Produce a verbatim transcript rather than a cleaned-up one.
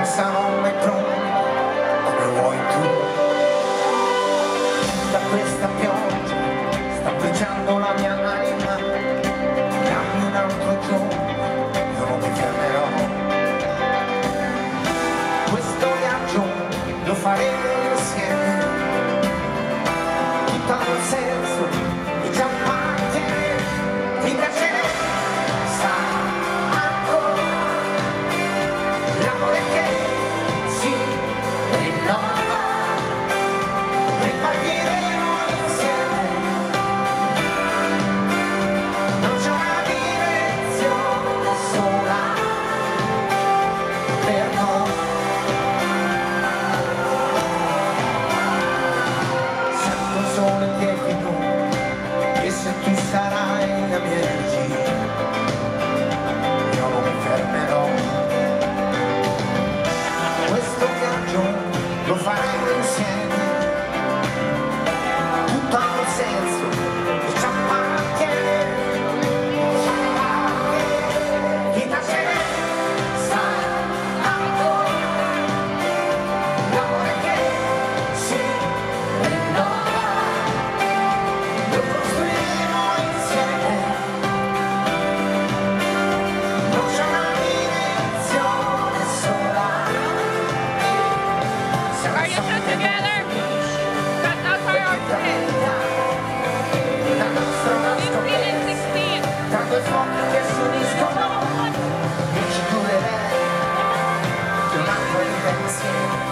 sarò mai pronto come vuoi tu. Da questa pioggia sta bruciando la mia anima, dammi un altro giorno, io non mi fermerò. Questo viaggio lo faremo insieme, tutto ha un senso e già parte, ti piacerà. E se tu sarai la mia energia, io non mi fermerò. Questo viaggio lo faremo insieme, tutto ha un senso e ci appartiene. Chi piacerà sarà ancora l'amore che si rinnova. Che si uniscono e ci curerei di una coincidenza.